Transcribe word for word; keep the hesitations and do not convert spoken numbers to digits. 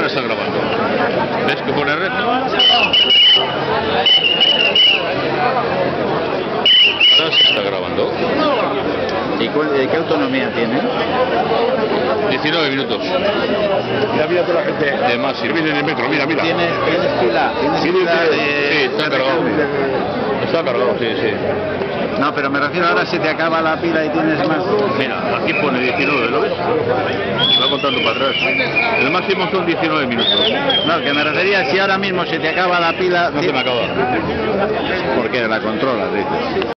está grabando. ¿Ves que pone red? Ahora se está grabando. ¿Y cuál, qué autonomía tiene? diecinueve minutos. Mira, mira toda la gente. De más, viene en el metro, mira, mira. ¿Tienes, ¿tienes pila? ¿Tienes Sí, pila sí, de, sí, está de cargado. recarga? Está cargado, sí, sí. No, pero me refiero ahora si te acaba la pila y tienes más. Mira, aquí pone diecinueve, ¿lo ves? Va contando para atrás. El máximo son diecinueve minutos. No, que me refería si ahora mismo se te acaba la pila. No se me acaba. ¿Por qué? La controlas, dices.